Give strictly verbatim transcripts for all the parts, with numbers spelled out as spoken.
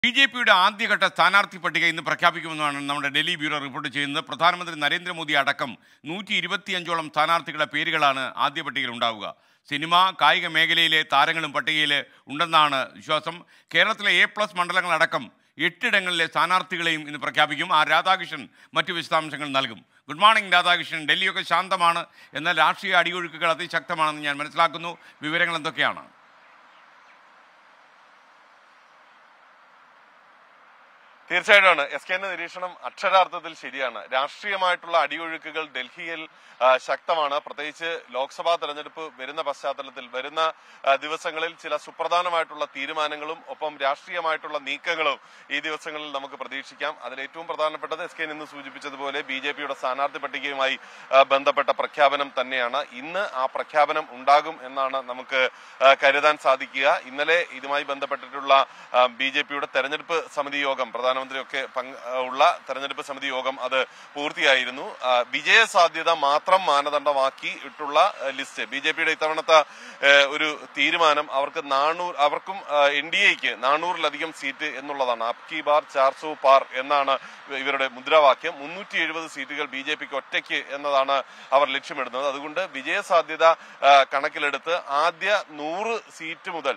B J പിയുടെ ആദ്യഘട്ട സ്ഥാനാർത്ഥി പട്ടിക ഇന്ന് പ്രഖ്യാപിക്കുമെന്നാണ് നമ്മുടെ ഡൽഹി ബ്യൂറോ റിപ്പോർട്ട് ചെയ്യുന്നത്. പ്രധാനമന്ത്രി നരേന്ദ്രമോദി അടക്കം നൂറ്റി ഇരുപത്തിയഞ്ചോളം സ്ഥാനാർത്ഥികളുടെ പേരുകളാണ് ആദ്യ പട്ടികയിൽ ഉണ്ടാവുക. സിനിമ, കായിക മേഖലയിലെ താരങ്ങളും പട്ടികയിൽ ഉണ്ടെന്നാണ് വിശ്വാസം. കേരളത്തിലെ എ പ്ലസ് മണ്ഡലങ്ങളടക്കം എട്ടിടങ്ങളിലെ സ്ഥാനാർത്ഥികളെയും ഇന്ന് പ്രഖ്യാപിക്കും. ആ രാധാകൃഷ്ണൻ മറ്റു വിശദാംശങ്ങൾ നൽകും. Good morning Radhakrishnan. ഡൽഹിയൊക്കെ ശാന്തമാണ്, എന്നാൽ രാഷ്ട്രീയ അടിയൊഴുക്കുകൾ അതിശക്തമാണെന്ന് ഞാൻ മനസ്സിലാക്കുന്നു. വിവരങ്ങൾ എന്തൊക്കെയാണ്? തീർച്ചയായിട്ടും എസ് കെന്റെ നിരീക്ഷണം അക്ഷരാർത്ഥത്തിൽ ശരിയാണ്. രാഷ്ട്രീയമായിട്ടുള്ള അടിയൊഴുക്കുകൾ ഡൽഹിയിൽ ശക്തമാണ്. പ്രത്യേകിച്ച് ലോക്സഭാ തെരഞ്ഞെടുപ്പ് വരുന്ന പശ്ചാത്തലത്തിൽ വരുന്ന ദിവസങ്ങളിൽ ചില സുപ്രധാനമായിട്ടുള്ള തീരുമാനങ്ങളും ഒപ്പം രാഷ്ട്രീയമായിട്ടുള്ള നീക്കങ്ങളും ഈ ദിവസങ്ങളിൽ നമുക്ക് പ്രതീക്ഷിക്കാം. അതിൽ ഏറ്റവും പ്രധാനപ്പെട്ടത് എസ് കെ ഇന്ന് സൂചിപ്പിച്ചതുപോലെ ബി ജെ പിയുടെ സ്ഥാനാർത്ഥി പട്ടികയുമായി ബന്ധപ്പെട്ട പ്രഖ്യാപനം തന്നെയാണ്. ഇന്ന് ആ പ്രഖ്യാപനം ഉണ്ടാകും എന്നാണ് നമുക്ക് കരുതാൻ സാധിക്കുക. ഇന്നലെ ഇതുമായി ബന്ധപ്പെട്ടിട്ടുള്ള ബി ജെ പിയുടെ തെരഞ്ഞെടുപ്പ് സമിതി യോഗം പ്രധാന മന്ത്രിയൊക്കെ ഉള്ള തെരഞ്ഞെടുപ്പ് സമിതി യോഗം അത് പൂർത്തിയായിരുന്നു. വിജയ സാധ്യത മാത്രം മാനദണ്ഡമാക്കി ഇട്ടുള്ള ലിസ്റ്റ് ബി ജെ പിയുടെ ഇത്തവണത്തെ ഒരു തീരുമാനം അവർക്ക് നാനൂറ് അവർക്കും എൻ ഡി എക്ക് നാനൂറിലധികം സീറ്റ് എന്നുള്ളതാണ്. അബ്കി ബാർ ചാർസോ പാർ എന്നാണ് ഇവരുടെ മുദ്രാവാക്യം. മുന്നൂറ്റി എഴുപത് സീറ്റുകൾ ബി ജെ പിക്ക് ഒറ്റയ്ക്ക് എന്നതാണ് അവർ ലക്ഷ്യമിടുന്നത്. അതുകൊണ്ട് വിജയ സാധ്യത കണക്കിലെടുത്ത് ആദ്യ നൂറ് സീറ്റ് മുതൽ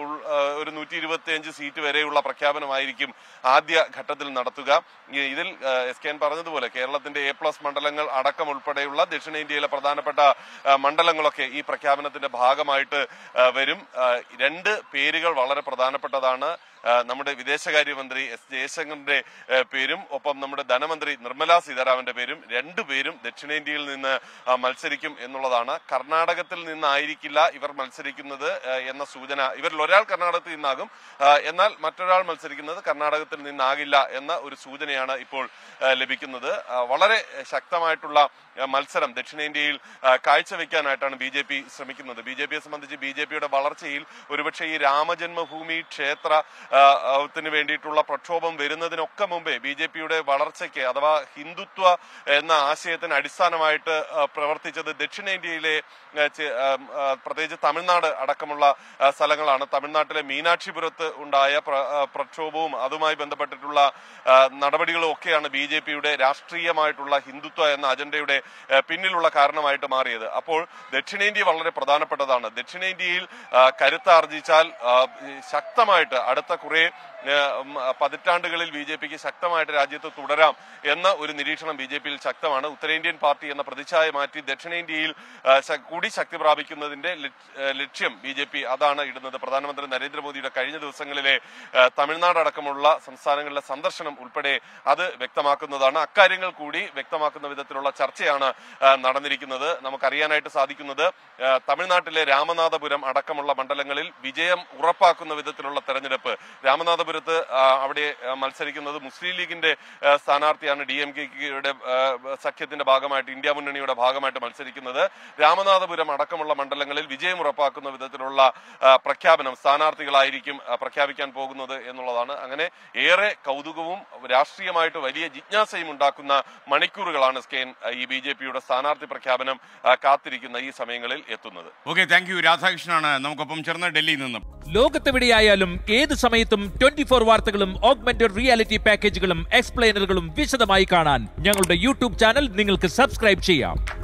ഒരു നൂറ്റി ഇരുപത്തി അഞ്ച് സീറ്റ് വരെയുള്ള പ്രഖ്യാപനമായിരിക്കും ആദ്യ ഘട്ടത്തിൽ നടത്തുക. ഇതിൽ എസ് കെ പറഞ്ഞതുപോലെ കേരളത്തിന്റെ എ പ്ലസ് മണ്ഡലങ്ങൾ അടക്കം ഉൾപ്പെടെയുള്ള ദക്ഷിണേന്ത്യയിലെ പ്രധാനപ്പെട്ട മണ്ഡലങ്ങളൊക്കെ ഈ പ്രഖ്യാപനത്തിന്റെ ഭാഗമായിട്ട് വരും. രണ്ട് പേരുകൾ വളരെ പ്രധാനപ്പെട്ടതാണ്. നമ്മുടെ വിദേശകാര്യമന്ത്രി എസ് ജയശങ്കറിന്റെ പേരും ഒപ്പം നമ്മുടെ ധനമന്ത്രി നിർമ്മല സീതാരാമന്റെ പേരും രണ്ടുപേരും ദക്ഷിണേന്ത്യയിൽ നിന്ന് മത്സരിക്കും എന്നുള്ളതാണ്. കർണാടകത്തിൽ നിന്നായിരിക്കില്ല ഇവർ മത്സരിക്കുന്നത് എന്ന സൂചന. ഇവരിൽ ഒരാൾ കർണാടകത്തിൽ നിന്നാകും, എന്നാൽ മറ്റൊരാൾ മത്സരിക്കുന്നത് കർണാടകത്തിൽ നിന്നാകില്ല എന്ന ഒരു സൂചനയാണ് ഇപ്പോൾ ലഭിക്കുന്നത്. വളരെ ശക്തമായിട്ടുള്ള മത്സരം ദക്ഷിണേന്ത്യയിൽ കാഴ്ചവെക്കാനായിട്ടാണ് ബി ജെ പി ശ്രമിക്കുന്നത്. ബി ജെ പിയെ സംബന്ധിച്ച് ബി ജെ പിയുടെ വളർച്ചയിൽ ഒരുപക്ഷെ ഈ രാമജന്മഭൂമി ക്ഷേത്ര ത്തിന് വേണ്ടിയിട്ടുള്ള പ്രക്ഷോഭം വരുന്നതിനൊക്കെ മുമ്പേ ബി ജെ പിയുടെ വളർച്ചയ്ക്ക് അഥവാ ഹിന്ദുത്വ എന്ന ആശയത്തിന് അടിസ്ഥാനമായിട്ട് പ്രവർത്തിച്ചത് ദക്ഷിണേന്ത്യയിലെ പ്രത്യേകിച്ച് തമിഴ്നാട് അടക്കമുള്ള സ്ഥലങ്ങളാണ്. തമിഴ്നാട്ടിലെ മീനാക്ഷിപുരത്ത് ഉണ്ടായ പ്രക്ഷോഭവും അതുമായി ബന്ധപ്പെട്ടിട്ടുള്ള നടപടികളും ഒക്കെയാണ് ബി ജെ പിയുടെ രാഷ്ട്രീയമായിട്ടുള്ള ഹിന്ദുത്വ എന്ന അജണ്ടയുടെ പിന്നിലുള്ള കാരണമായിട്ട് മാറിയത്. അപ്പോൾ ദക്ഷിണേന്ത്യ വളരെ പ്രധാനപ്പെട്ടതാണ്. ദക്ഷിണേന്ത്യയിൽ കരുത്താർജിച്ചാൽ ശക്തമായിട്ട് അടുത്ത കുറെ പതിറ്റാണ്ടുകളിൽ ബി ജെ പിക്ക് ശക്തമായിട്ട് രാജ്യത്ത് തുടരാം എന്ന ഒരു നിരീക്ഷണം ബി ജെ പിയിൽ ശക്തമാണ്. ഉത്തരേന്ത്യൻ പാർട്ടി എന്ന പ്രതിച്ഛായ മാറ്റി ദക്ഷിണേന്ത്യയിൽ കൂടി ശക്തി പ്രാപിക്കുന്നതിന്റെ ലക്ഷ്യം ബി ജെ പി അതാണ് ഇടുന്നത്. പ്രധാനമന്ത്രി നരേന്ദ്രമോദിയുടെ കഴിഞ്ഞ ദിവസങ്ങളിലെ തമിഴ്നാട് അടക്കമുള്ള സംസ്ഥാനങ്ങളിലെ സന്ദർശനം ഉൾപ്പെടെ അത് വ്യക്തമാക്കുന്നതാണ്. അക്കാര്യങ്ങൾ കൂടി വ്യക്തമാക്കുന്ന വിധത്തിലുള്ള ചർച്ചയാണ് നടന്നിരിക്കുന്നത്. നമുക്കറിയാനായിട്ട് സാധിക്കുന്നത് തമിഴ്നാട്ടിലെ രാമനാഥപുരം അടക്കമുള്ള മണ്ഡലങ്ങളിൽ വിജയം ഉറപ്പാക്കുന്ന വിധത്തിലുള്ള തെരഞ്ഞെടുപ്പ്. രാമനാഥപുരം അവിടെ മത്സരിക്കുന്നത് മുസ്ലിം ലീഗിന്റെ സ്ഥാനാർത്ഥിയാണ്. ഡി എം കെയുടെ സഖ്യത്തിന്റെ ഭാഗമായിട്ട് ഇന്ത്യ മുന്നണിയുടെ ഭാഗമായിട്ട് മത്സരിക്കുന്നത്. രാമനാഥപുരം അടക്കമുള്ള മണ്ഡലങ്ങളിൽ വിജയം ഉറപ്പാക്കുന്ന വിധത്തിലുള്ള പ്രഖ്യാപനം സ്ഥാനാർത്ഥികളായിരിക്കും പ്രഖ്യാപിക്കാൻ പോകുന്നത് എന്നുള്ളതാണ്. അങ്ങനെ ഏറെ കൗതുകവും രാഷ്ട്രീയമായിട്ട് വലിയ ജിജ്ഞാസയും ഉണ്ടാക്കുന്ന മണിക്കൂറുകളാണ് സ്കെയിൻ ഈ ബി ജെ പിയുടെ സ്ഥാനാർത്ഥി പ്രഖ്യാപനം കാത്തിരിക്കുന്ന ഈ സമയങ്ങളിൽ എത്തുന്നത്. Okay, thank you. രാധാകൃഷ്ണനാണ് നമുക്കൊപ്പം ചേർന്ന് ഡൽഹിയിൽ നിന്നും. ലോകത്തെവിടെയായാലും ഏത് സമയത്തും ട്വന്റി ഫോർ വാർത്തകളും ഓഗ്മെന്റഡ് റിയാലിറ്റി പാക്കേജുകളും എക്സ്പ്ലെയിനറുകളും വിശദമായി കാണാൻ ഞങ്ങളുടെ യൂട്യൂബ് ചാനൽ നിങ്ങൾക്ക് സബ്സ്ക്രൈബ് ചെയ്യാം.